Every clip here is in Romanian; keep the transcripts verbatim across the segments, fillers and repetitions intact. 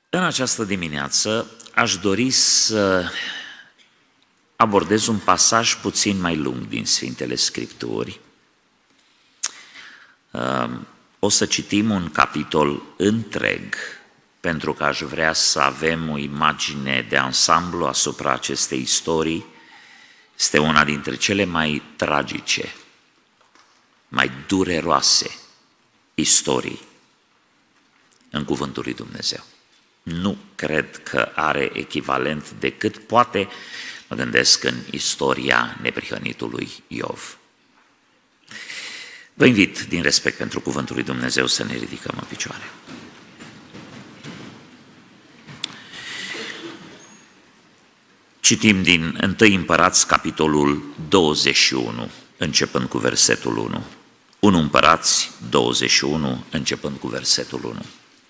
În această dimineață aș dori să abordez un pasaj puțin mai lung din Sfintele Scripturi. O să citim un capitol întreg, pentru că aș vrea să avem o imagine de ansamblu asupra acestei istorii. Este una dintre cele mai tragice, mai dureroase istorii în Cuvântul lui Dumnezeu. Nu cred că are echivalent decât poate, mă gândesc, în istoria neprihănitului Iov. Vă invit, din respect pentru Cuvântul lui Dumnezeu, să ne ridicăm în picioare. Citim din întâi Împărați, capitolul douăzeci și unu, începând cu versetul unu. unu Împărați, douăzeci și unu, începând cu versetul unu.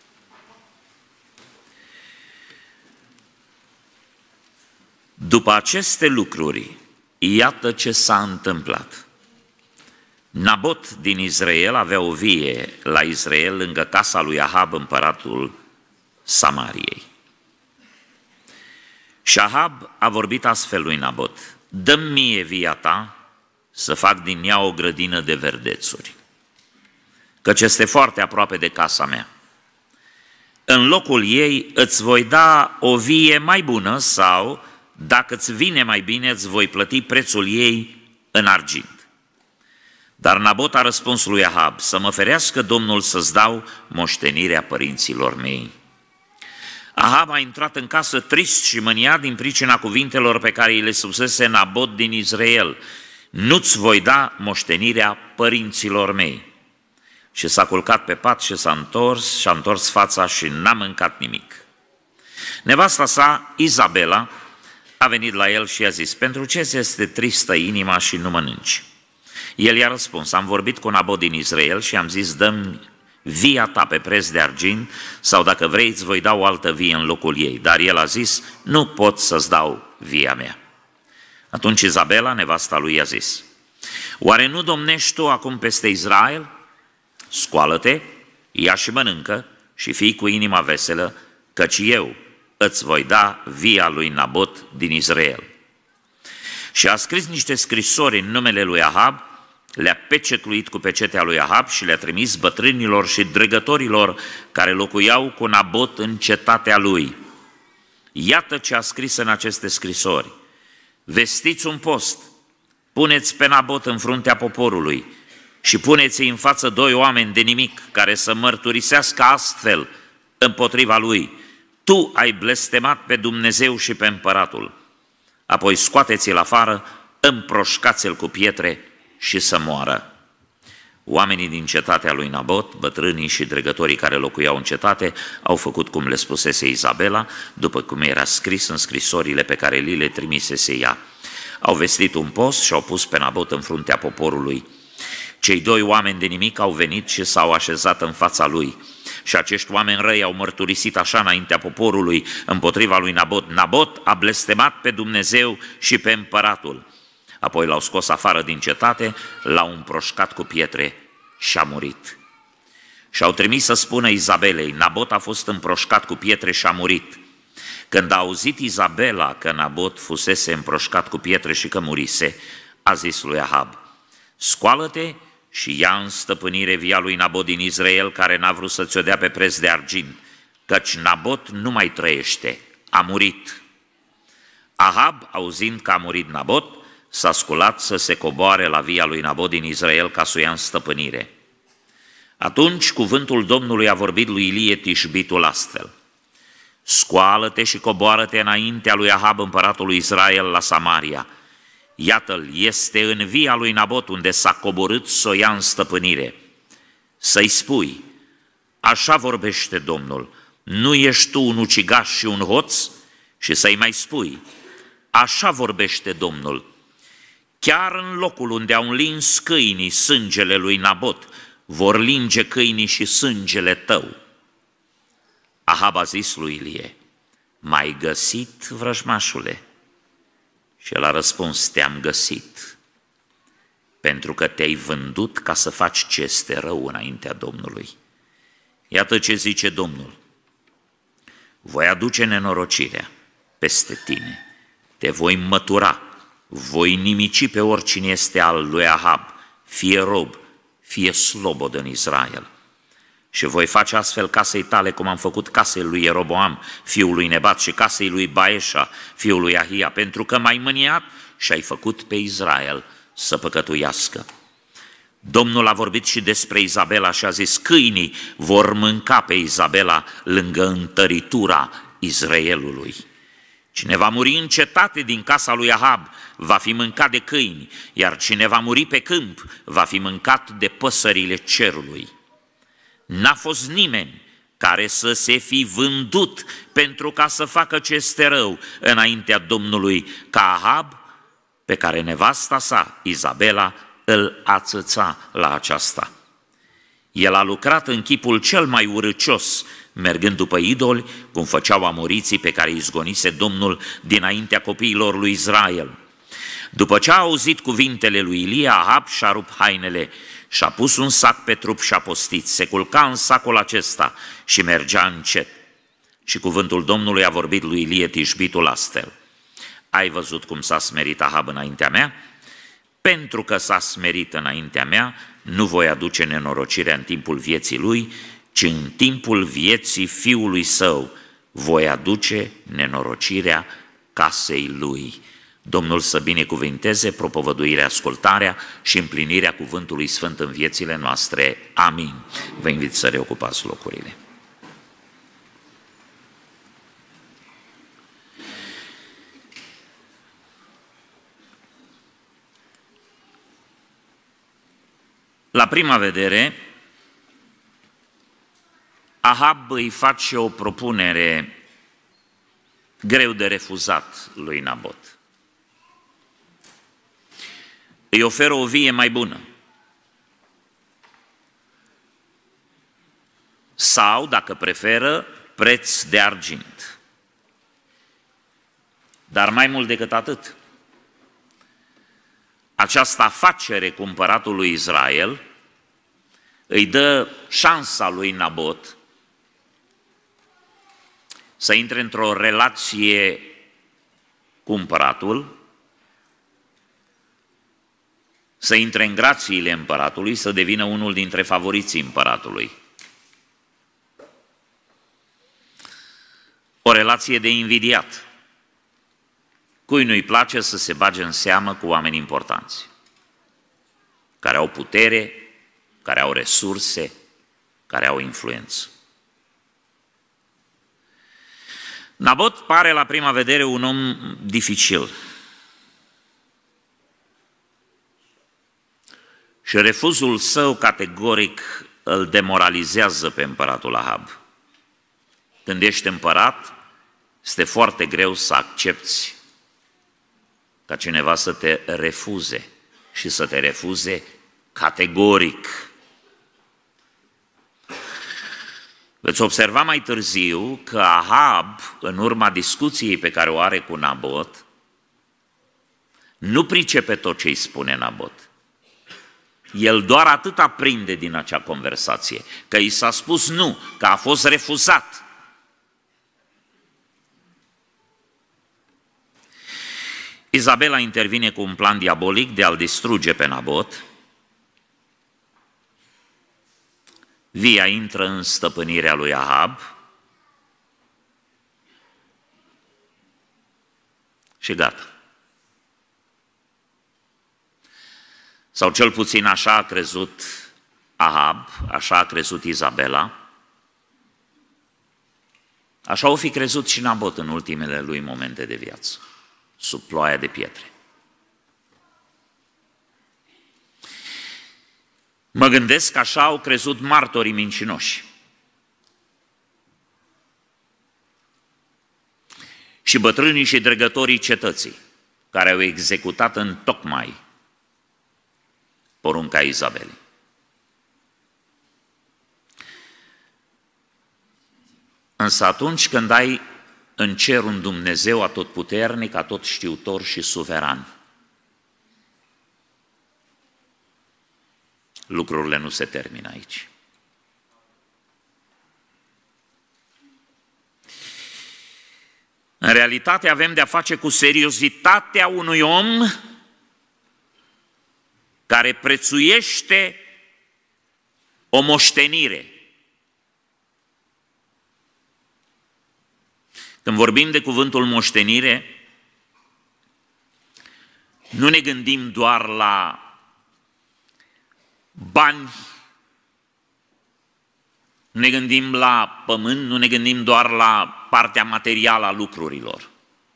După aceste lucruri, iată ce s-a întâmplat. Nabot din Israel avea o vie la Israel lângă casa lui Ahab, împăratul Samariei. Și Ahab a vorbit astfel lui Nabot: dă-mi mie via ta să fac din ea o grădină de verdețuri, căci este foarte aproape de casa mea. În locul ei îți voi da o vie mai bună sau, dacă îți vine mai bine, îți voi plăti prețul ei în argint. Dar Nabot a răspuns lui Ahab: să mă ferească Domnul să-ți dau moștenirea părinților mei. Ahab a intrat în casă trist și mâniat din pricina cuvintelor pe care îi le spusese Nabot din Israel: nu-ți voi da moștenirea părinților mei. Și s-a culcat pe pat și s-a întors, și-a întors fața și n-a mâncat nimic. Nevasta sa, Izabela, a venit la el și i-a zis: pentru ce ți este tristă inima și nu mănânci? El i-a răspuns: am vorbit cu Nabot din Israel și am zis: dă-mi via ta pe preț de argint, sau dacă vrei îți voi da o altă vie în locul ei. Dar el a zis: nu pot să-ți dau via mea. Atunci Izabela, nevasta lui, i-a zis: oare nu domnești tu acum peste Israel? Scoală-te, ia și mănâncă și fii cu inima veselă, căci eu îți voi da via lui Nabot din Israel. Și a scris niște scrisori în numele lui Ahab, le-a pecetluit cu pecetea lui Ahab și le-a trimis bătrânilor și dregătorilor care locuiau cu Nabot în cetatea lui. Iată ce a scris în aceste scrisori: vestiți un post, puneți pe Nabot în fruntea poporului și puneți-i în față doi oameni de nimic care să mărturisească astfel împotriva lui: tu ai blestemat pe Dumnezeu și pe împăratul. Apoi scoateți-l afară, împroșcați-l cu pietre și să moară. Oamenii din cetatea lui Nabot, bătrânii și dregătorii care locuiau în cetate, au făcut cum le spusese Izabela, după cum era scris în scrisorile pe care li le trimisese ea. Au vestit un post și au pus pe Nabot în fruntea poporului. Cei doi oameni de nimic au venit și s-au așezat în fața lui. Și acești oameni răi au mărturisit așa înaintea poporului împotriva lui Nabot: Nabot a blestemat pe Dumnezeu și pe împăratul. Apoi l-au scos afară din cetate, l-au împroșcat cu pietre și a murit. Și au trimis să spună Izabelei: Nabot a fost împroșcat cu pietre și a murit. Când a auzit Izabela că Nabot fusese împroșcat cu pietre și că murise, a zis lui Ahab: scoală-te și ia în stăpânire via lui Nabot din Israel, care n-a vrut să ți-o dea pe preț de argint, căci Nabot nu mai trăiește, a murit. Ahab, auzind că a murit Nabot, s-a sculat să se coboare la via lui Nabot din Israel ca să o ia în stăpânire. Atunci cuvântul Domnului a vorbit lui Ilie Tișbitul astfel: scoală-te și coboară-te înaintea lui Ahab, împăratul lui Israel, la Samaria. Iată-l, este în via lui Nabot, unde s-a coborât să o ia în stăpânire. Să-i spui: așa vorbește Domnul, nu ești tu un ucigaș și un hoț? Și să-i mai spui: așa vorbește Domnul, chiar în locul unde au lins câinii sângele lui Nabot, vor linge câinii și sângele tău. Ahab a zis lui Ilie: m-ai găsit, vrăjmașule? Și el a răspuns: te-am găsit, pentru că te-ai vândut ca să faci ce este rău înaintea Domnului. Iată ce zice Domnul: voi aduce nenorocirea peste tine, te voi mătura, voi nimici pe oricine este al lui Ahab, fie rob, fie slobod în Israel. Și voi face astfel casei tale cum am făcut casei lui Ieroboam, fiul lui Nebat, și casei lui Baeșa, fiul lui Ahia, pentru că m-ai mâniat și ai făcut pe Israel să păcătuiască. Domnul a vorbit și despre Izabela și a zis: câinii vor mânca pe Izabela lângă întăritura Israelului. Cine va muri în cetate din casa lui Ahab va fi mâncat de câini, iar cine va muri pe câmp va fi mâncat de păsările cerului. N-a fost nimeni care să se fi vândut pentru ca să facă ce este rău înaintea Domnului ca Ahab, pe care nevasta sa, Izabela, îl ațăța la aceasta. El a lucrat în chipul cel mai urâcios, mergând după idoli, cum făceau amoriții pe care îi izgonise Domnul dinaintea copiilor lui Israel. După ce a auzit cuvintele lui Ilie, Ahab și-a rupt hainele și-a pus un sac pe trup și-a postit, se culca în sacul acesta și mergea încet. Și cuvântul Domnului a vorbit lui Ilie Tișbitul astfel: ai văzut cum s-a smerit Ahab înaintea mea? Pentru că s-a smerit înaintea mea, nu voi aduce nenorocirea în timpul vieții lui, ci în timpul vieții fiului său voi aduce nenorocirea casei lui. Domnul să binecuvinteze propovăduirea, ascultarea și împlinirea cuvântului sfânt în viețile noastre. Amin. Vă invit să reocupați locurile. La prima vedere, Ahab îi face o propunere greu de refuzat lui Nabot. Îi oferă o vie mai bună. Sau, dacă preferă, preț de argint. Dar mai mult decât atât, această afacere cu împăratul lui Israel îi dă șansa lui Nabot să intre într-o relație cu împăratul, să intre în grațiile împăratului, să devină unul dintre favoriții împăratului. O relație de invidiat. Cui nu-i place să se bage în seamă cu oameni importanți, care au putere, care au resurse, care au influență. Nabot pare la prima vedere un om dificil. Și refuzul său categoric îl demoralizează pe împăratul Ahab. Când ești împărat, este foarte greu să accepți ca cineva să te refuze și să te refuze categoric. Veți observa mai târziu că Ahab, în urma discuției pe care o are cu Nabot, nu pricepe tot ce îi spune Nabot. El doar atât aprinde din acea conversație, că i s-a spus nu, că a fost refuzat. Izabela intervine cu un plan diabolic de a-l distruge pe Nabot. Via intră în stăpânirea lui Ahab și gata. Sau cel puțin așa a crezut Ahab, așa a crezut Izabela, așa o fi crezut și Nabot în ultimele lui momente de viață, sub ploaia de pietre. Mă gândesc că așa au crezut martorii mincinoși. Și bătrânii și dregătorii cetății, care au executat în tocmai porunca Izabelei. Însă atunci când ai în cer un Dumnezeu atotputernic, atotștiutor și suveran, lucrurile nu se termină aici. În realitate avem de-a face cu seriozitatea unui om care prețuiește o moștenire. Când vorbim de cuvântul moștenire, nu ne gândim doar la bani, nu ne gândim la pământ, nu ne gândim doar la partea materială a lucrurilor.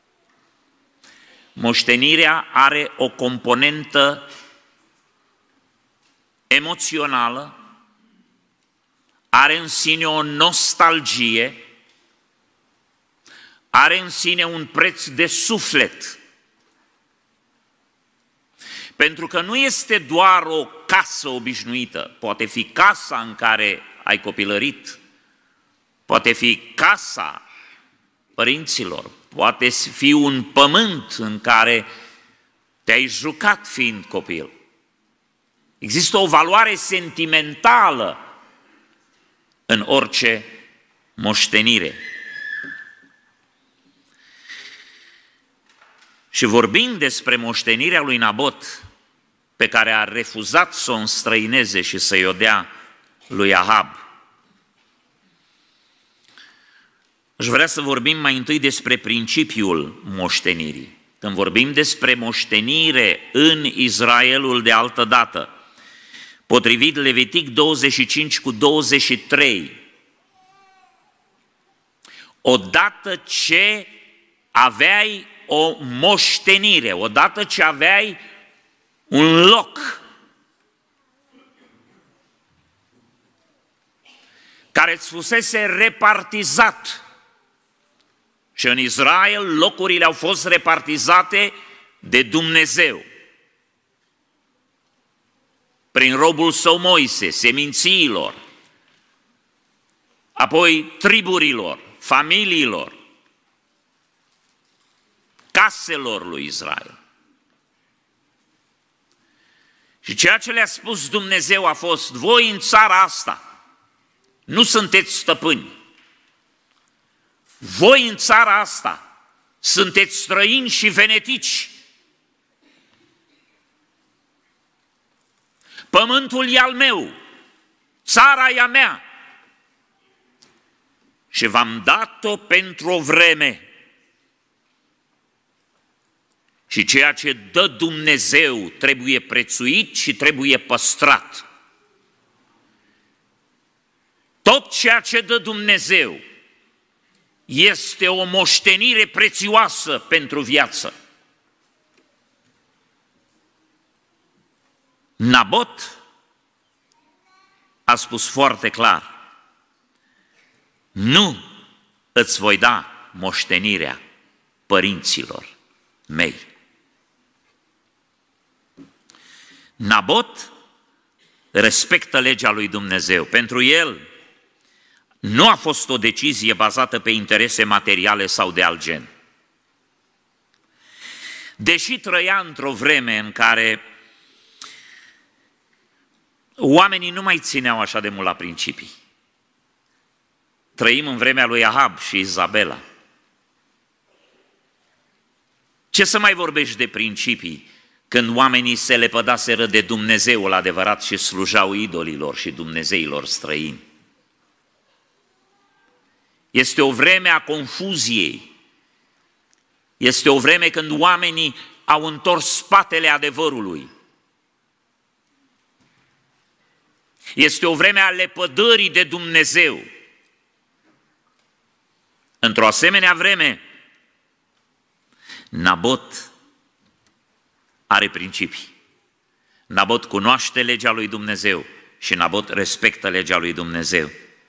Moștenirea are o componentă emoțională, are în sine o nostalgie, are în sine un preț de suflet. Pentru că nu este doar o casă obișnuită, poate fi casa în care ai copilărit, poate fi casa părinților, poate fi un pământ în care te-ai jucat fiind copil. Există o valoare sentimentală în orice moștenire. Și vorbind despre moștenirea lui Nabot, pe care a refuzat să o înstrăineze și să-i o dea lui Ahab, aș vrea să vorbim mai întâi despre principiul moștenirii. Când vorbim despre moștenire în Israelul de altădată, potrivit Levitic douăzeci și cinci cu douăzeci și trei, odată ce aveai o moștenire, odată ce aveai un loc care îți fusese repartizat, și în Israel locurile au fost repartizate de Dumnezeu prin robul său Moise, semințiilor, apoi triburilor, familiilor, caselor lui Israel. Și ceea ce le-a spus Dumnezeu a fost: voi în țara asta nu sunteți stăpâni, voi în țara asta sunteți străini și venetici. Pământul e al meu, țara e a mea și v-am dat-o pentru o vreme. Și ceea ce dă Dumnezeu trebuie prețuit și trebuie păstrat. Tot ceea ce dă Dumnezeu este o moștenire prețioasă pentru viață. Nabot a spus foarte clar: nu îți voi da moștenirea părinților mei. Nabot respectă legea lui Dumnezeu. Pentru el nu a fost o decizie bazată pe interese materiale sau de alt gen. Deși trăia într-o vreme în care oamenii nu mai țineau așa de mult la principii. Trăim în vremea lui Ahab și Izabela. Ce să mai vorbești de principii când oamenii se lepădaseră de Dumnezeul adevărat și slujau idolilor și dumnezeilor străini? Este o vreme a confuziei. Este o vreme când oamenii au întors spatele adevărului. Este o vreme a lepădării de Dumnezeu. Într-o asemenea vreme, Nabot are principii. Nabot cunoaște legea lui Dumnezeu și Nabot respectă legea lui Dumnezeu.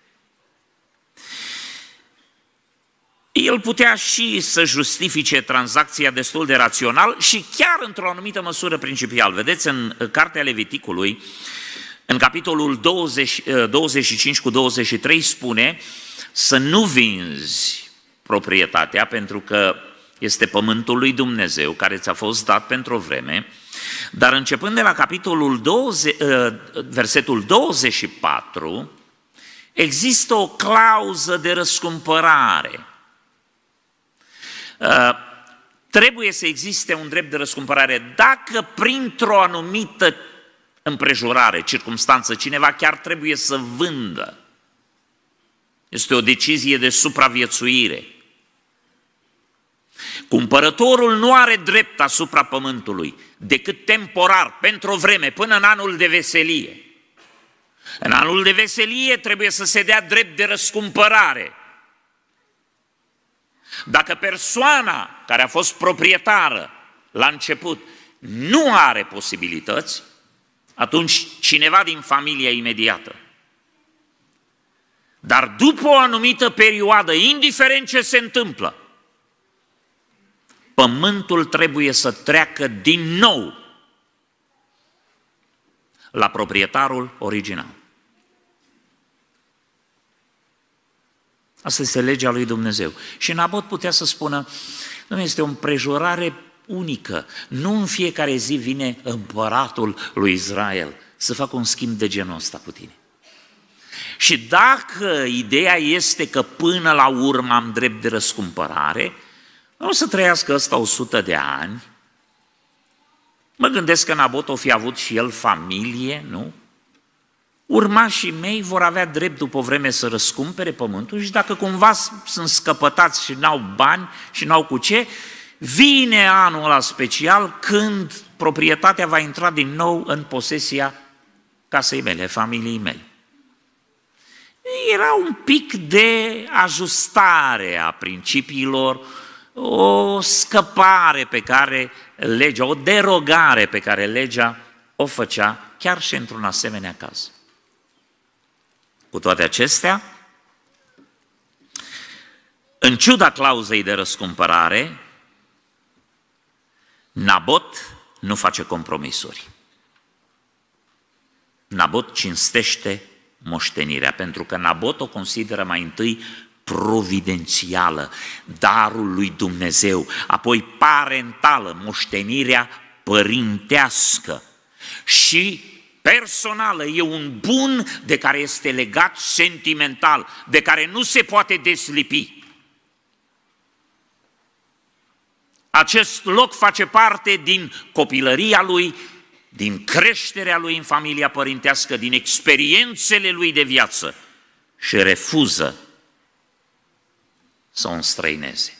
El putea și să justifice tranzacția destul de rațional și chiar într-o anumită măsură principial. Vedeți, în Cartea Leviticului, în capitolul douăzeci, douăzeci și cinci cu douăzeci și trei spune să nu vinzi proprietatea, pentru că este pământul lui Dumnezeu care ți-a fost dat pentru o vreme, dar începând de la capitolul douăzeci, versetul douăzeci și patru, există o clauză de răscumpărare. Trebuie să existe un drept de răscumpărare. Dacă printr-o anumită împrejurare, circumstanță, cineva chiar trebuie să vândă, este o decizie de supraviețuire. Cumpărătorul nu are drept asupra pământului, decât temporar, pentru o vreme, până în anul de veselie. În anul de veselie trebuie să se dea drept de răscumpărare. Dacă persoana care a fost proprietară la început nu are posibilități, atunci cineva din familia imediată. Dar după o anumită perioadă, indiferent ce se întâmplă, pământul trebuie să treacă din nou la proprietarul original. Asta este legea lui Dumnezeu. Și Nabot putea să spună, nu este o împrejurare unică, nu în fiecare zi vine împăratul lui Israel să facă un schimb de genul ăsta cu tine. Și dacă ideea este că până la urmă am drept de răscumpărare, nu o să trăiască ăsta o sută de ani. Mă gândesc că Nabot o fi avut și el familie, nu? Urmașii mei vor avea drept după o vreme să răscumpere pământul și dacă cumva sunt scăpătați și n-au bani și n-au cu ce, vine anul ăla special când proprietatea va intra din nou în posesia casei mele, familiei mele. Era un pic de ajustare a principiilor, o scăpare pe care legea, o derogare pe care legea o făcea chiar și într-un asemenea caz. Cu toate acestea, în ciuda clauzei de răscumpărare, Nabot nu face compromisuri. Nabot cinstește moștenirea, pentru că Nabot o consideră mai întâi providențială, darul lui Dumnezeu, apoi parentală, moștenirea părintească și personală, e un bun de care este legat sentimental, de care nu se poate deslipi. Acest loc face parte din copilăria lui, din creșterea lui în familia părintească, din experiențele lui de viață și refuză să o înstrăineze.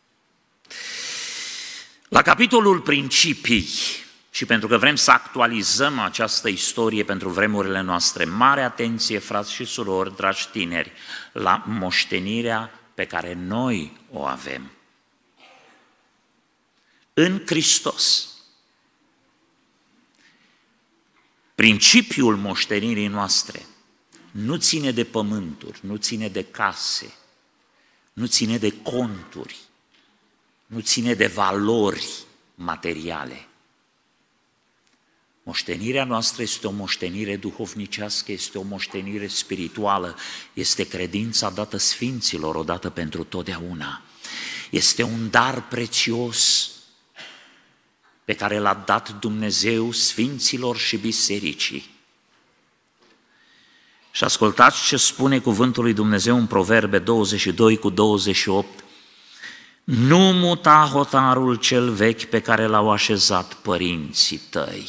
La capitolul principii, și pentru că vrem să actualizăm această istorie pentru vremurile noastre, mare atenție, frați și surori, dragi tineri, la moștenirea pe care noi o avem în Hristos. Principiul moștenirii noastre nu ține de pământuri, nu ține de case, nu ține de conturi, nu ține de valori materiale. Moștenirea noastră este o moștenire duhovnicească, este o moștenire spirituală, este credința dată sfinților odată pentru totdeauna. Este un dar prețios pe care l-a dat Dumnezeu sfinților și bisericii. Și ascultați ce spune cuvântul lui Dumnezeu în Proverbe douăzeci și doi cu douăzeci și opt. Nu muta hotarul cel vechi pe care l-au așezat părinții tăi.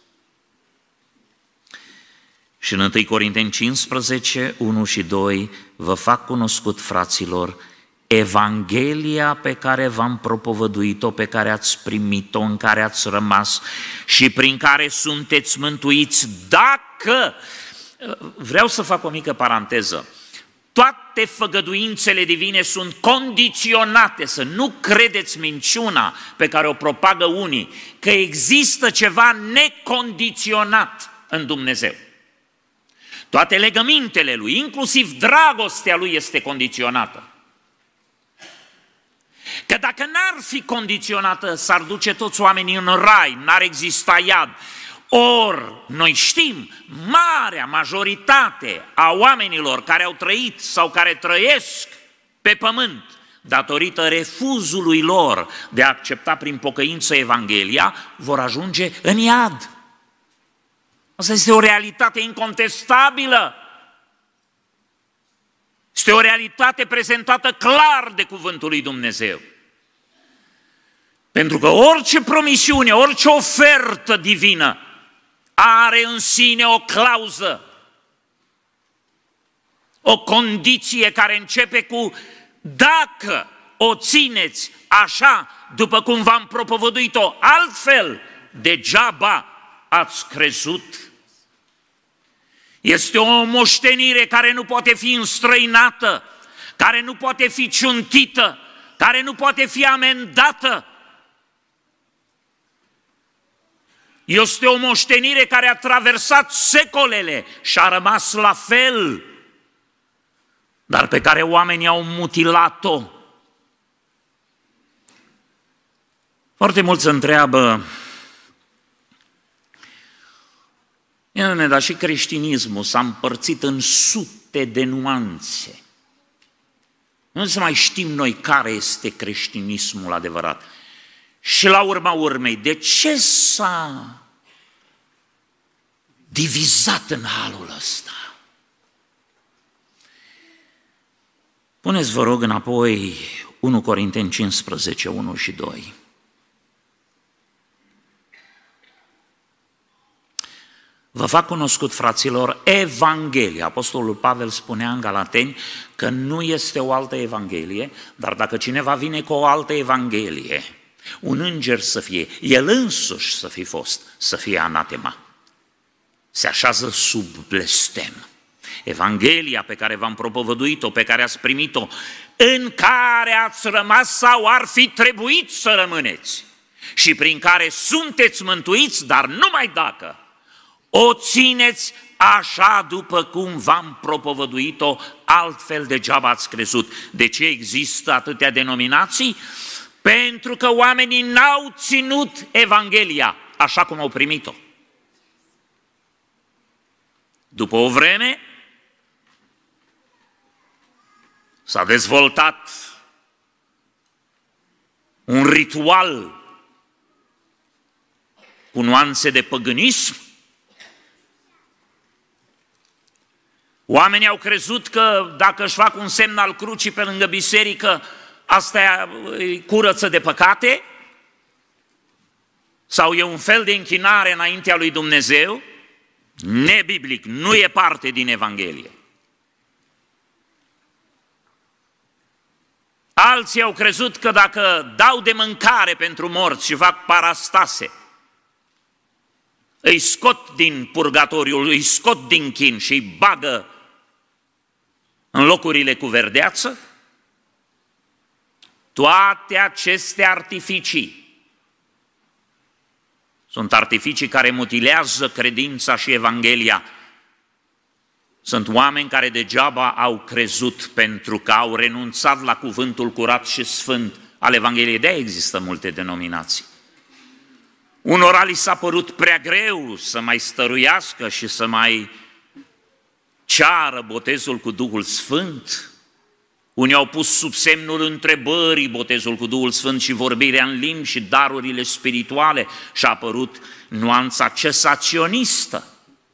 Și în întâi Corinteni cincisprezece, unu și doi, vă fac cunoscut, fraților, Evanghelia pe care v-am propovăduit-o, pe care ați primit-o, în care ați rămas și prin care sunteți mântuiți, dacă... Vreau să fac o mică paranteză. Toate făgăduințele divine sunt condiționate, să nu credeți minciuna pe care o propagă unii, că există ceva necondiționat în Dumnezeu. Toate legămintele Lui, inclusiv dragostea Lui, este condiționată. Că dacă n-ar fi condiționată, s-ar duce toți oamenii în rai, n-ar exista iad. Ori, noi știm, marea majoritate a oamenilor care au trăit sau care trăiesc pe pământ, datorită refuzului lor de a accepta prin pocăință Evanghelia, vor ajunge în iad. Asta este o realitate incontestabilă. Este o realitate prezentată clar de cuvântul lui Dumnezeu. Pentru că orice promisiune, orice ofertă divină are în sine o clauză, o condiție care începe cu dacă o țineți așa după cum v-am propovăduit-o, altfel degeaba ați crezut. Este o moștenire care nu poate fi înstrăinată, care nu poate fi ciuntită, care nu poate fi amendată. Este o moștenire care a traversat secolele și a rămas la fel, dar pe care oamenii au mutilat-o. Foarte mulți întreabă, dar și creștinismul s-a împărțit în sute de nuanțe. Nu să mai știm noi care este creștinismul adevărat. Și la urma urmei, de ce s-a divizat în halul ăsta? Puneți, vă rog, înapoi unu Corinteni cincisprezece, unu și doi. Vă fac cunoscut, fraților, Evanghelia. Apostolul Pavel spunea în Galateni că nu este o altă Evanghelie, dar dacă cineva vine cu o altă Evanghelie, un înger să fie, el însuși să fi fost, să fie anatema. Se așează sub blestem. Evanghelia pe care v-am propovăduit-o, pe care ați primit-o, în care ați rămas sau ar fi trebuit să rămâneți și prin care sunteți mântuiți, dar numai dacă o țineți așa după cum v-am propovăduit-o, altfel degeaba ați crezut. De ce există atâtea denominații? Pentru că oamenii n-au ținut Evanghelia așa cum au primit-o. După o vreme s-a dezvoltat un ritual cu nuanțe de păgânism. Oamenii au crezut că dacă își fac un semn al crucii pe lângă biserică, asta îi curăță de păcate, sau e un fel de închinare înaintea lui Dumnezeu, nebiblic, nu e parte din Evanghelie. Alții au crezut că dacă dau de mâncare pentru morți și fac parastase, îi scot din purgatoriu, îi scot din chin și îi bagă în locurile cu verdeață. Toate aceste artificii sunt artificii care mutilează credința și Evanghelia. Sunt oameni care degeaba au crezut pentru că au renunțat la cuvântul curat și sfânt al Evangheliei. De-aia există multe denominații. Unora li s-a părut prea greu să mai stăruiască și să mai ceară botezul cu Duhul Sfânt. Unii au pus sub semnul întrebării botezul cu Duhul Sfânt și vorbirea în limbi și darurile spirituale și a apărut nuanța cesaționistă.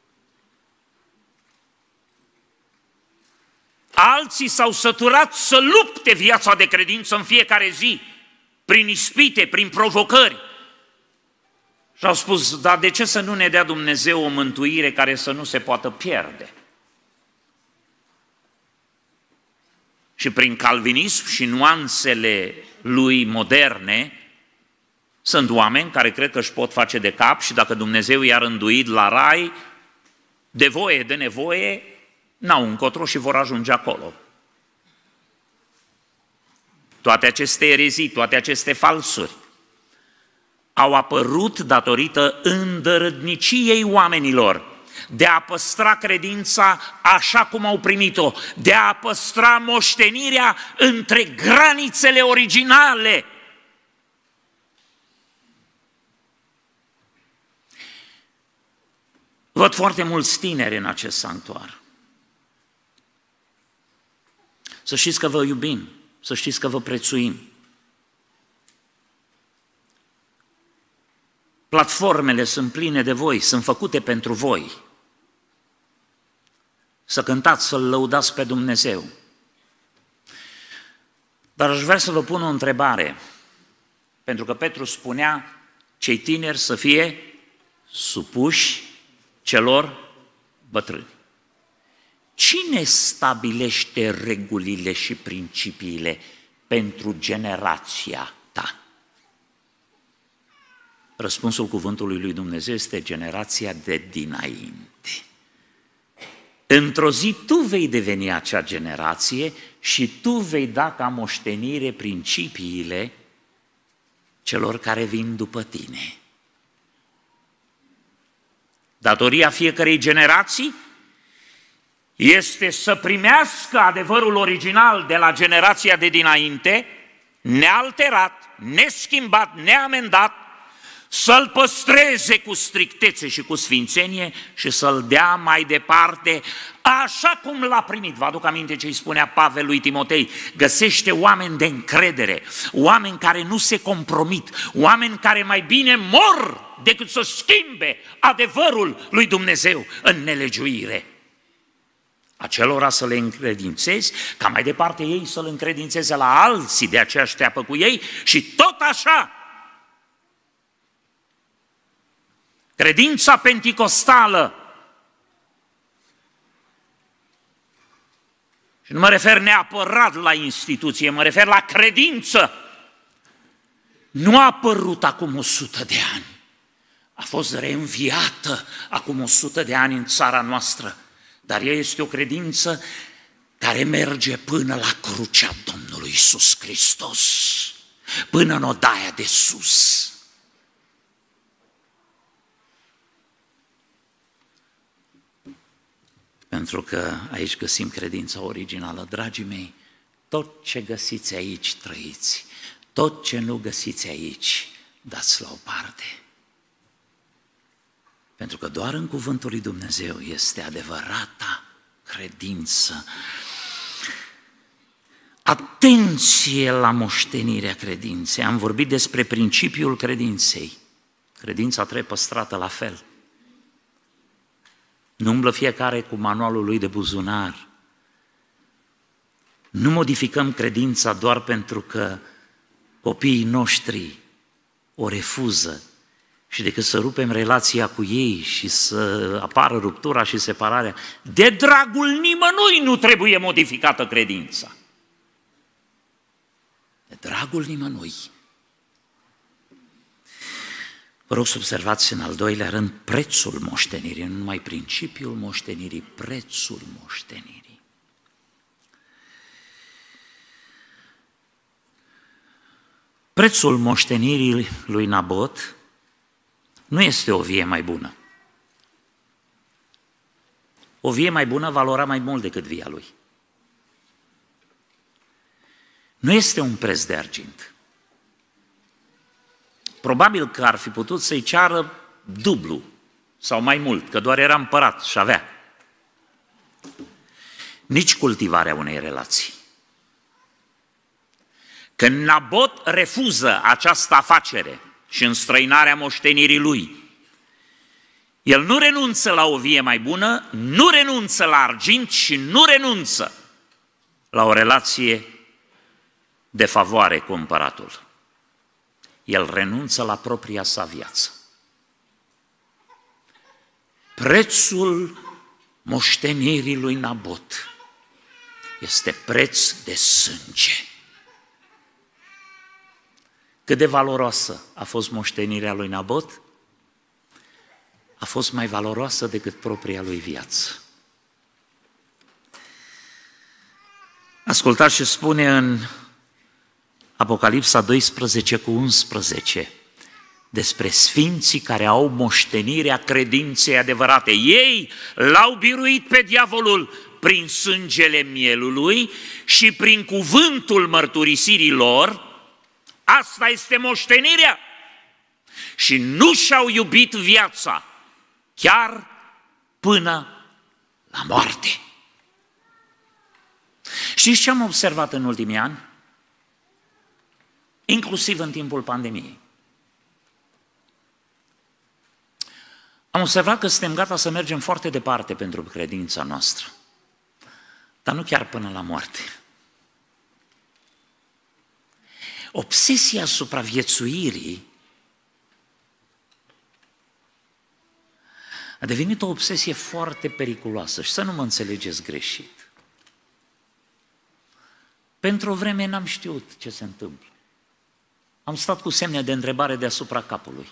Alții s-au săturat să lupte viața de credință în fiecare zi, prin ispite, prin provocări. Și au spus, dar de ce să nu ne dea Dumnezeu o mântuire care să nu se poată pierde? Și prin calvinism și nuanțele lui moderne, sunt oameni care cred că își pot face de cap și dacă Dumnezeu i-a rânduit la rai, de voie, de nevoie, n-au încotro și vor ajunge acolo. Toate aceste erezii, toate aceste falsuri au apărut datorită îndărădniciei oamenilor de a păstra credința așa cum au primit-o, de a păstra moștenirea între granițele originale. Văd foarte mulți tineri în acest sanctuar. Să știți că vă iubim, să știți că vă prețuim. Platformele sunt pline de voi, sunt făcute pentru voi. Să cântați, să-L lăudați pe Dumnezeu. Dar aș vrea să vă pun o întrebare. Pentru că Petru spunea, cei tineri să fie supuși celor bătrâni. Cine stabilește regulile și principiile pentru generația ta? Răspunsul cuvântului lui Dumnezeu este generația de dinainte. Într-o zi tu vei deveni acea generație și tu vei da ca moștenire principiile celor care vin după tine. Datoria fiecărei generații este să primească adevărul original de la generația de dinainte, nealterat, neschimbat, neamendat, să-l păstreze cu strictețe și cu sfințenie și să-l dea mai departe așa cum l-a primit. Vă aduc aminte ce îi spunea Pavel lui Timotei: găsește oameni de încredere, oameni care nu se compromit, oameni care mai bine mor decât să schimbe adevărul lui Dumnezeu în nelegiuire. Acelora să le încredințezi, ca mai departe ei să-l încredințeze la alții de aceeași treapă cu ei și tot așa. Credința penticostală, și nu mă refer neapărat la instituție, mă refer la credință, nu a apărut acum o sută de ani, a fost reînviată acum o sută de ani în țara noastră, dar ea este o credință care merge până la crucea Domnului Iisus Hristos, până în odaia de sus. Pentru că aici găsim credința originală. Dragii mei, tot ce găsiți aici trăiți, tot ce nu găsiți aici dați la o parte. Pentru că doar în cuvântul lui Dumnezeu este adevărata credință. Atenție la moștenirea credinței. Am vorbit despre principiul credinței. Credința trebuie păstrată la fel. Nu umblă fiecare cu manualul lui de buzunar. Nu modificăm credința doar pentru că copiii noștri o refuză și decât să rupem relația cu ei și să apară ruptura și separarea, de dragul nimănui nu trebuie modificată credința. De dragul nimănui. Vă rog să observați în al doilea rând prețul moștenirii, nu numai principiul moștenirii, prețul moștenirii. Prețul moștenirii lui Nabot nu este o vie mai bună. O vie mai bună valora mai mult decât via lui. Nu este un preț de argint. Probabil că ar fi putut să-i ceară dublu sau mai mult, că doar era împărat și avea. Nici cultivarea unei relații. Când Nabot refuză această afacere și înstrăinarea moștenirii lui, el nu renunță la o vie mai bună, nu renunță la argint și nu renunță la o relație de favoare cu împăratul. El renunță la propria sa viață. Prețul moștenirii lui Nabot este preț de sânge. Cât de valoroasă a fost moștenirea lui Nabot? A fost mai valoroasă decât propria lui viață. Ascultați ce spune în Apocalipsa doisprezece cu unsprezece despre sfinții care au moștenirea credinței adevărate. Ei l-au biruit pe diavolul prin sângele mielului și prin cuvântul mărturisirii lor. Asta este moștenirea. Și nu și-au iubit viața, chiar până la moarte. Știți ce am observat în ultimii ani? Inclusiv în timpul pandemiei. Am observat că suntem gata să mergem foarte departe pentru credința noastră, dar nu chiar până la moarte. Obsesia supraviețuirii a devenit o obsesie foarte periculoasă și să nu mă înțelegeți greșit. Pentru o vreme n-am știut ce se întâmplă. Am stat cu semne de întrebare deasupra capului.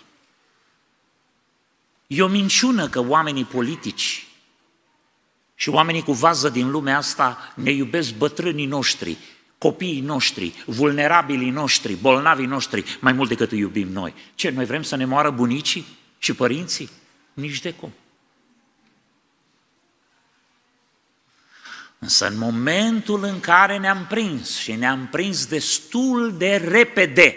E o minciună că oamenii politici și oamenii cu vază din lumea asta ne iubesc bătrânii noștri, copiii noștri, vulnerabilii noștri, bolnavii noștri, mai mult decât îi iubim noi. Ce, noi vrem să ne moară bunicii și părinții? Nici de cum. Însă în momentul în care ne-am prins și ne-am prins destul de repede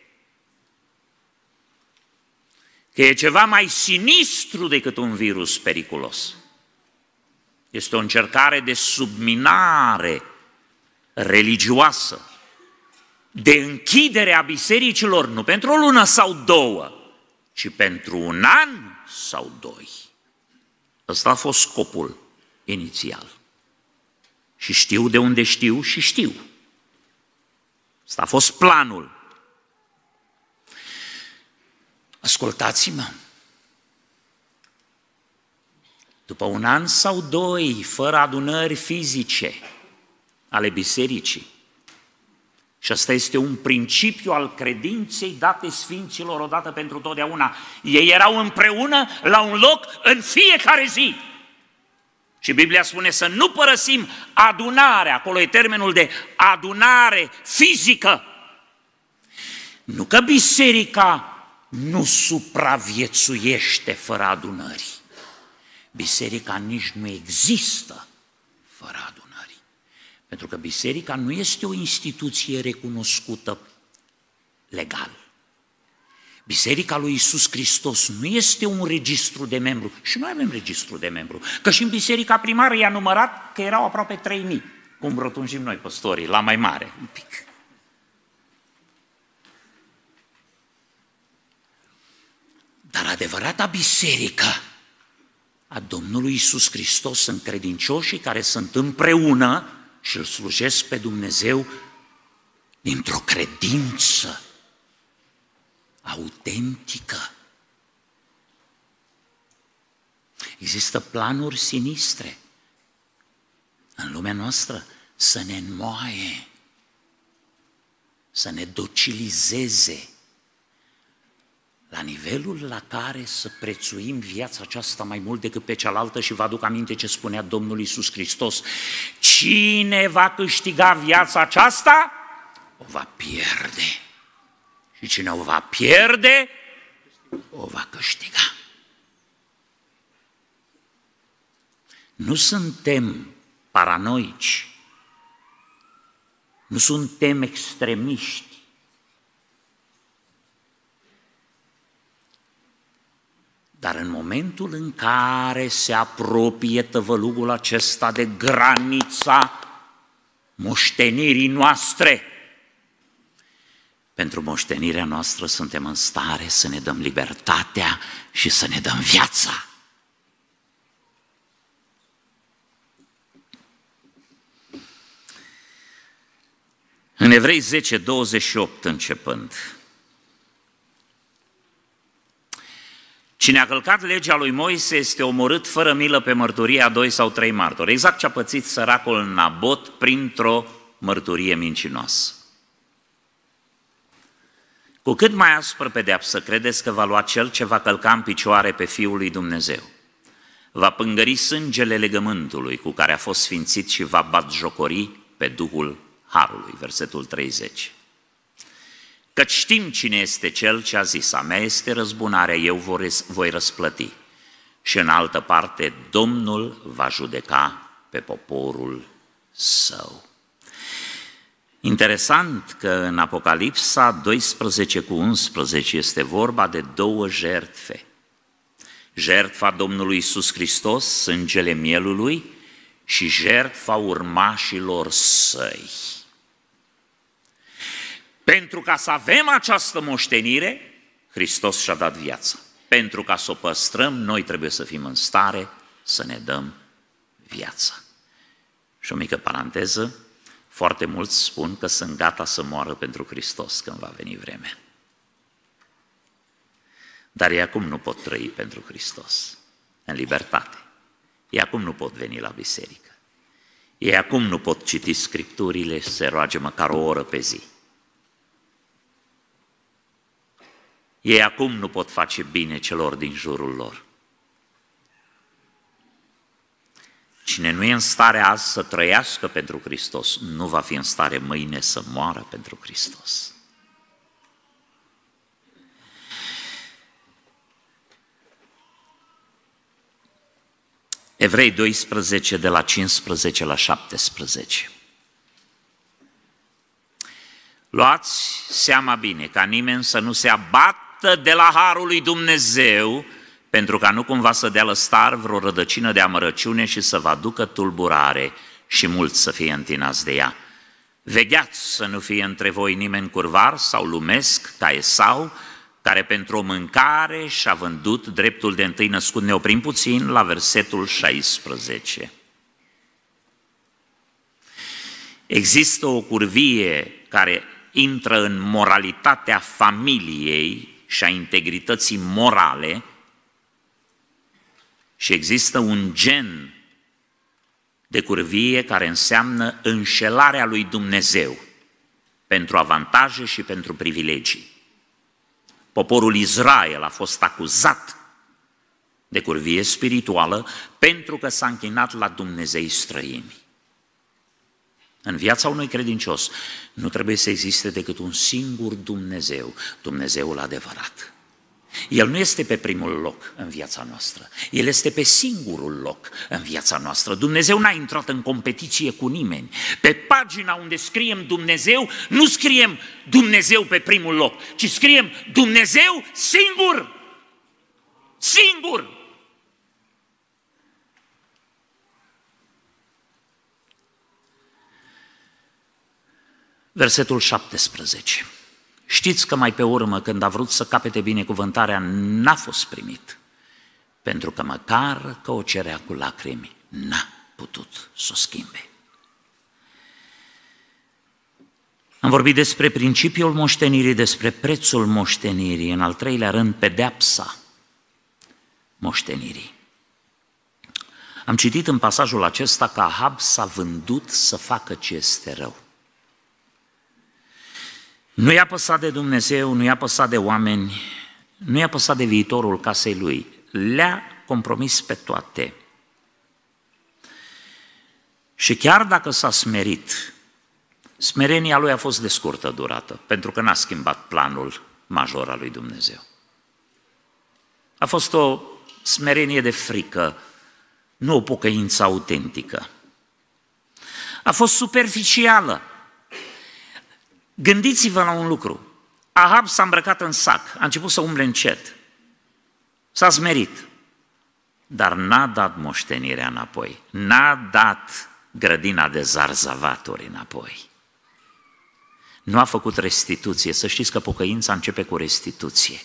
că e ceva mai sinistru decât un virus periculos, este o încercare de subminare religioasă, de închidere a bisericilor, nu pentru o lună sau două, ci pentru un an sau doi. Ăsta a fost scopul inițial. Și știu de unde știu și știu. Ăsta a fost planul. Ascultați-mă. După un an sau doi, fără adunări fizice ale bisericii, și ăsta este un principiu al credinței date sfinților odată pentru totdeauna, ei erau împreună la un loc în fiecare zi. Și Biblia spune să nu părăsim adunarea, acolo e termenul de adunare fizică. Nu că biserica nu supraviețuiește fără adunări. Biserica nici nu există fără adunări. Pentru că biserica nu este o instituție recunoscută legal. Biserica lui Iisus Hristos nu este un registru de membru. Și noi avem registru de membru. Că și în biserica primară i-a numărat că erau aproape trei mii. Cum rotunjim noi, păstorii, la mai mare, un pic. Dar adevărata biserică a Domnului Iisus Hristos sunt credincioșii care sunt împreună și îl slujesc pe Dumnezeu dintr-o credință autentică. Există planuri sinistre în lumea noastră să ne înmoaie, să ne docilizeze la nivelul la care să prețuim viața aceasta mai mult decât pe cealaltă. Și vă aduc aminte ce spunea Domnul Iisus Hristos: cine va câștiga viața aceasta, o va pierde. Și cine o va pierde, o va câștiga. Nu suntem paranoici, nu suntem extremiști. Dar în momentul în care se apropie tăvălugul acesta de granița moștenirii noastre, pentru moștenirea noastră suntem în stare să ne dăm libertatea și să ne dăm viața. În Evrei zece, douăzeci și opt începând: cine a călcat legea lui Moise este omorât fără milă pe mărturie a doi sau trei martori. Exact ce a pățit săracul Nabot printr-o mărturie mincinoasă. Cu cât mai aspră pedeapsă credeți că va lua cel ce va călca în picioare pe Fiul lui Dumnezeu? Va pângări sângele legământului cu care a fost sfințit și va batjocori pe Duhul Harului. Versetul treizeci. Căci știm cine este cel ce a zis: a mea este răzbunarea, eu voi răsplăti. Și în altă parte, Domnul va judeca pe poporul său. Interesant că în Apocalipsa doisprezece cu unsprezece este vorba de două jertfe. Jertfa Domnului Iisus Hristos, sângele mielului, și jertfa urmașilor săi. Pentru ca să avem această moștenire, Hristos și-a dat viața. Pentru ca să o păstrăm, noi trebuie să fim în stare să ne dăm viața. Și o mică paranteză: Foarte mulți spun că sunt gata să moară pentru Hristos când va veni vremea. Dar ei acum nu pot trăi pentru Hristos, în libertate. Ei acum nu pot veni la biserică. Ei acum nu pot citi Scripturile și se roage măcar o oră pe zi. Ei acum nu pot face bine celor din jurul lor. Cine nu e în stare azi să trăiască pentru Hristos, nu va fi în stare mâine să moară pentru Hristos. Evrei doisprezece, de la cincisprezece la șaptesprezece. Luați seama bine ca nimeni să nu se abată de la harul lui Dumnezeu, pentru ca nu cumva să dea lăstar vreo rădăcină de amărăciune și să vă aducă tulburare și mulți să fie întinați de ea. Vegheați să nu fie între voi nimeni curvar sau lumesc ca Esau, care pentru o mâncare și-a vândut dreptul de întâi născut. Ne oprim puțin la versetul șaisprezece. Există o curvie care intră în moralitatea familiei și a integrității morale și există un gen de curvie care înseamnă înșelarea lui Dumnezeu pentru avantaje și pentru privilegii. Poporul Israel a fost acuzat de curvie spirituală pentru că s-a închinat la dumnezei străini. În viața unui credincios nu trebuie să existe decât un singur Dumnezeu, Dumnezeul adevărat. El nu este pe primul loc în viața noastră, El este pe singurul loc în viața noastră. Dumnezeu n-a intrat în competiție cu nimeni. Pe pagina unde scriem Dumnezeu, nu scriem Dumnezeu pe primul loc, ci scriem Dumnezeu singur. Singur! Versetul șaptesprezece. Știți că mai pe urmă, când a vrut să capete binecuvântarea, n-a fost primit, pentru că măcar că o cerea cu lacrimi, n-a putut să o schimbe. Am vorbit despre principiul moștenirii, despre prețul moștenirii, în al treilea rând, pedeapsa moștenirii. Am citit în pasajul acesta că Ahab s-a vândut să facă ce este rău. Nu i-a păsat de Dumnezeu, nu i-a păsat de oameni, nu i-a păsat de viitorul casei lui. Le-a compromis pe toate. Și chiar dacă s-a smerit, smerenia lui a fost de scurtă durată, pentru că n-a schimbat planul major al lui Dumnezeu. A fost o smerenie de frică, nu o pocăință autentică. A fost superficială. Gândiți-vă la un lucru. Ahab s-a îmbrăcat în sac, a început să umble încet, s-a smerit, dar n-a dat moștenirea înapoi, n-a dat grădina de zarzavaturi înapoi. Nu a făcut restituție. Să știți că pocăința începe cu restituție.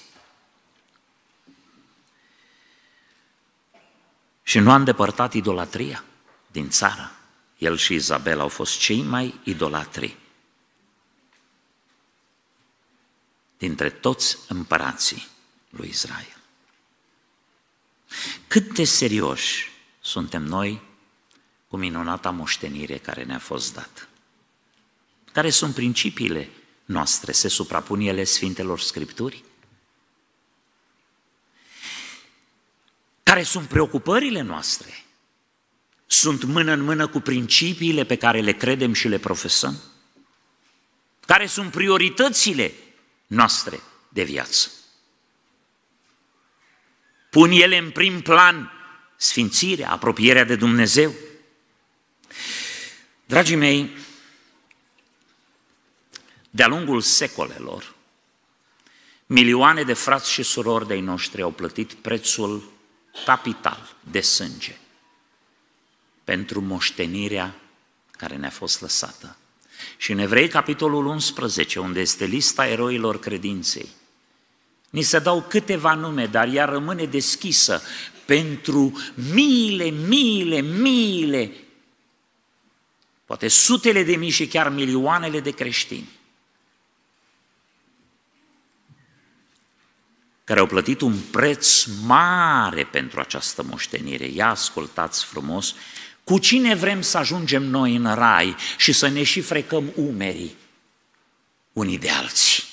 Și nu a îndepărtat idolatria din țară. El și Izabel au fost cei mai idolatri dintre toți împărații lui Israel. Cât de serioși suntem noi cu minunata moștenire care ne-a fost dată? Care sunt principiile noastre? Se suprapun ele Sfintelor Scripturi? Care sunt preocupările noastre? Sunt mână în mână cu principiile pe care le credem și le profesăm? Care sunt prioritățile noastre de viață? Pun ele în prim plan sfințirea, apropierea de Dumnezeu? Dragii mei, de-a lungul secolelor, milioane de frați și surori de-ai noștri au plătit prețul capital de sânge pentru moștenirea care ne-a fost lăsată. Și în Evrei, capitolul unsprezece, unde este lista eroilor credinței, ni se dau câteva nume, dar ea rămâne deschisă pentru miile, miile, miile, poate sutele de mii și chiar milioanele de creștini care au plătit un preț mare pentru această moștenire. Ia ascultați frumos, cu cine vrem să ajungem noi în rai și să ne și frecăm umerii unii de alții?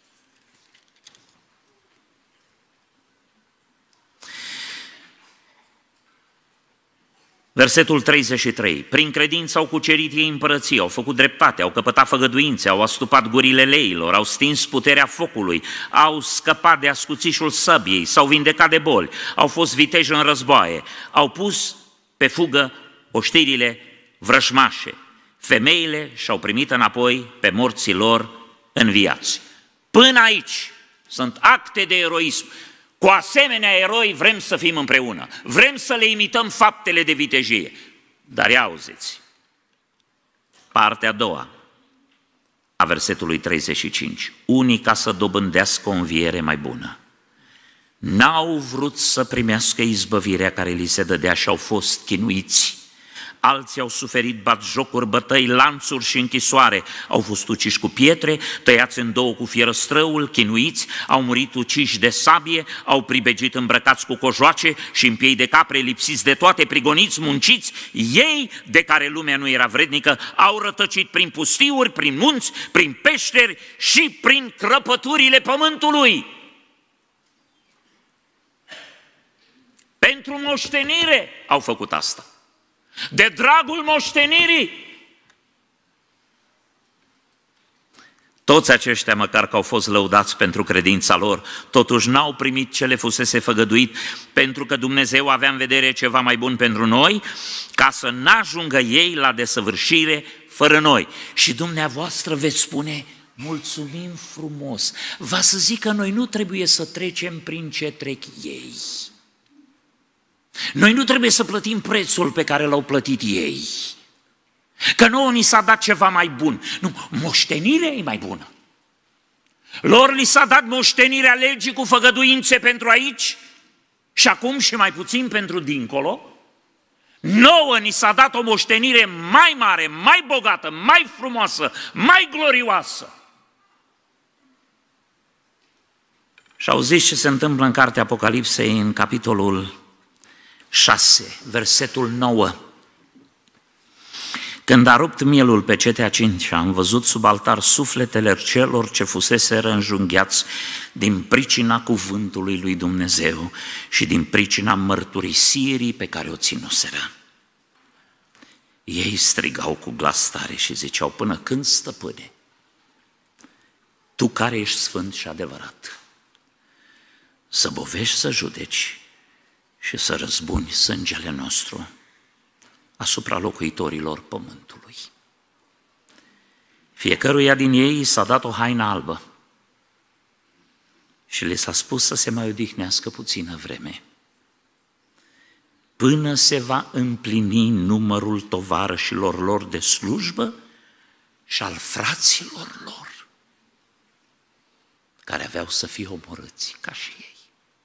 Versetul treizeci și trei. Prin credință au cucerit ei împărății, au făcut dreptate, au căpătat făgăduințe, au astupat gurile leilor, au stins puterea focului, au scăpat de ascuțișul săbiei, s-au vindecat de boli, au fost viteji în războaie, au pus pe fugă oștirile vrășmașe. Femeile și-au primit înapoi pe morții lor înviați. Până aici sunt acte de eroism. Cu asemenea eroi vrem să fim împreună, vrem să le imităm faptele de vitejie. Dar ia auziți, partea a doua a versetului treizeci și cinci. Unii, ca să dobândească o înviere mai bună, n-au vrut să primească izbăvirea care li se dădea și au fost chinuiți. Alții au suferit batjocuri, bătăi, lanțuri și închisoare, au fost uciși cu pietre, tăiați în două cu fierăstrăul, chinuiți, au murit uciși de sabie, au pribegit îmbrăcați cu cojoace și în piei de capre, lipsiți de toate, prigoniți, munciți. Ei, de care lumea nu era vrednică, au rătăcit prin pustiuri, prin munți, prin peșteri și prin crăpăturile pământului. Pentru moștenire au făcut asta. De dragul moștenirii. Toți aceștia, măcar că au fost lăudați pentru credința lor, totuși n-au primit ce le fusese făgăduit, pentru că Dumnezeu avea în vedere ceva mai bun pentru noi, ca să n-ajungă ei la desăvârșire fără noi. Și dumneavoastră veți spune: mulțumim frumos, va să zic că noi nu trebuie să trecem prin ce trec ei. Noi nu trebuie să plătim prețul pe care l-au plătit ei, că nouă ni s-a dat ceva mai bun. Nu, moștenirea e mai bună. Lor li s-a dat moștenirea legii cu făgăduințe pentru aici și acum și mai puțin pentru dincolo. Nouă ni s-a dat o moștenire mai mare, mai bogată, mai frumoasă, mai glorioasă. Și auziți ce se întâmplă în cartea Apocalipsei, în capitolul șase, versetul nouă. Când a rupt mielul pe cetea cincea, am văzut sub altar sufletele celor ce fuseseră înjunghiați din pricina cuvântului lui Dumnezeu și din pricina mărturisirii pe care o ținuseră. Ei strigau cu glas tare și ziceau: până când, stăpâne, tu care ești sfânt și adevărat, să bovești, să judeci și să răzbuni sângele nostru asupra locuitorilor pământului. Fiecăruia din ei s-a dat o haină albă și le s-a spus să se mai odihnească puțină vreme, până se va împlini numărul tovarășilor lor de slujbă și al fraților lor, care aveau să fie omorâți ca și ei.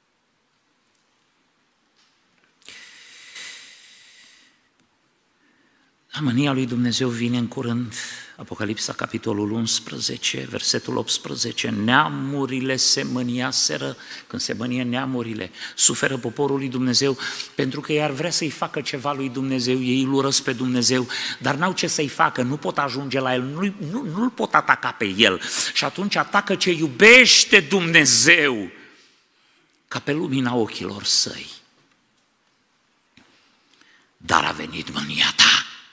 Mânia lui Dumnezeu vine în curând. Apocalipsa, capitolul unsprezece, versetul optsprezece. Neamurile se mâniaseră. Când se mânie neamurile, suferă poporul lui Dumnezeu, pentru că ei ar vrea să-i facă ceva lui Dumnezeu, ei îl urăsc pe Dumnezeu, dar n-au ce să-i facă, nu pot ajunge la el, nu, nu, nu-l pot ataca pe el. Și atunci atacă ce iubește Dumnezeu, ca pe lumina ochilor săi. Dar a venit mânia ta.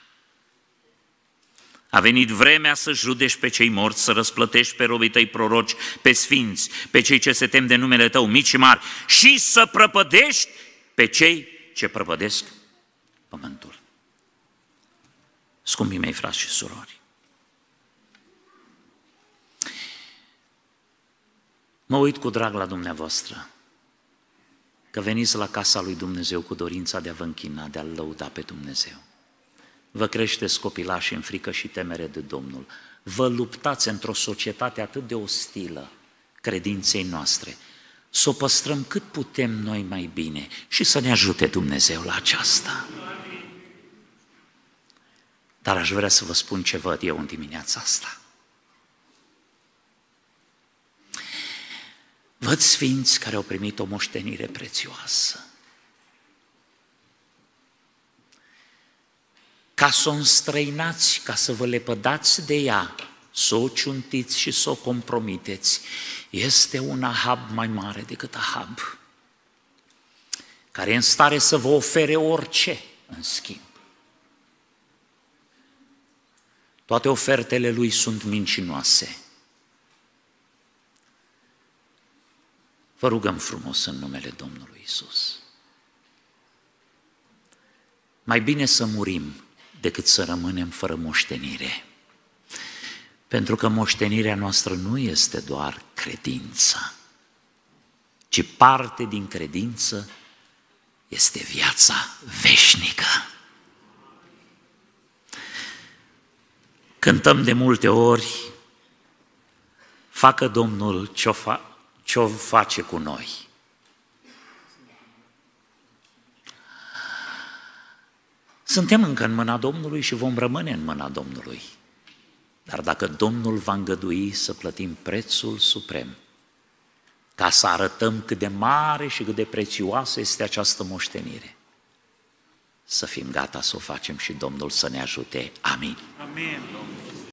A venit vremea să judești pe cei morți, să răsplătești pe robii tăi proroci, pe sfinți, pe cei ce se tem de numele tău, mici și mari, și să prăpădești pe cei ce prăpădesc pământul. Scumpii mei frați și surori, mă uit cu drag la dumneavoastră, că veniți la casa lui Dumnezeu cu dorința de a vă închina, de a-L lăuda pe Dumnezeu. Vă creșteți copilași în frică și temere de Domnul. Vă luptați într-o societate atât de ostilă credinței noastre, să o păstrăm cât putem noi mai bine și să ne ajute Dumnezeu la aceasta. Dar aș vrea să vă spun ce văd eu în dimineața asta. Văd sfinți care au primit o moștenire prețioasă. Ca să o înstrăinați, ca să vă lepădați de ea, să o ciuntiți și să o compromiteți, este un Ahab mai mare decât Ahab, care e în stare să vă ofere orice în schimb. Toate ofertele lui sunt mincinoase. Vă rugăm frumos în numele Domnului Iisus. Mai bine să murim decât să rămânem fără moștenire. Pentru că moștenirea noastră nu este doar credința, ci parte din credință este viața veșnică. Cântăm de multe ori, facă Domnul ce-o, fa- ce-o face cu noi. Suntem încă în mâna Domnului și vom rămâne în mâna Domnului. Dar dacă Domnul va îngădui să plătim prețul suprem, ca să arătăm cât de mare și cât de prețioasă este această moștenire, să fim gata să o facem și Domnul să ne ajute. Amin. Amin.